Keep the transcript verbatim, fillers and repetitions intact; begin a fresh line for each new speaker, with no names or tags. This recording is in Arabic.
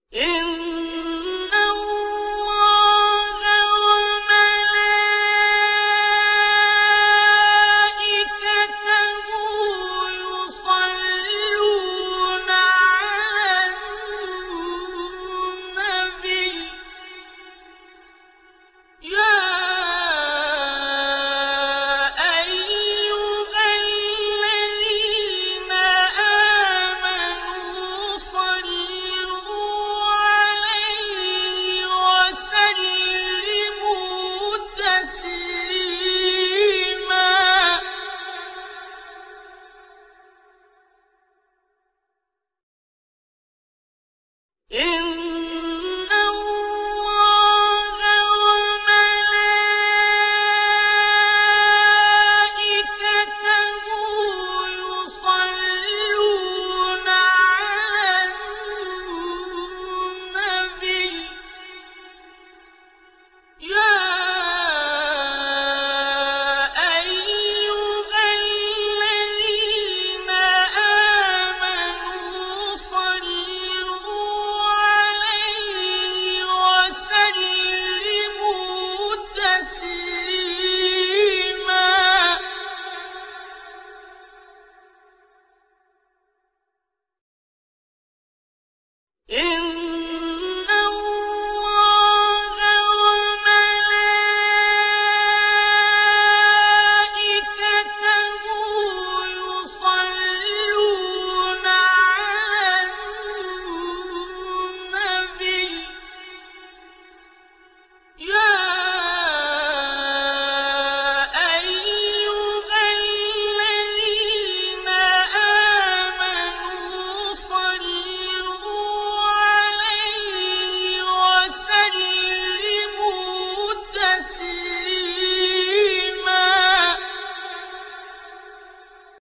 إِنَّ اللَّهَ وَمَلَائِكَتَهُ يُصَلُّونَ عَلَى النَّبِيِّ يَا أَيُّهَا الَّذِينَ آمَنُوا صَلُّوا عَلَيْهِ وَسَلِّمُوا تَسْلِيمًا إِنَّ اللَّهَ وَمَلَائِكَتَهُ يُصَلُّونَ عَلَى النَّبِيِّ يَا أَيُّهَا الَّذِينَ آمَنُوا صَلُّوا عَلَيْهِ وَسَلِّمُوا تَسْلِيمًا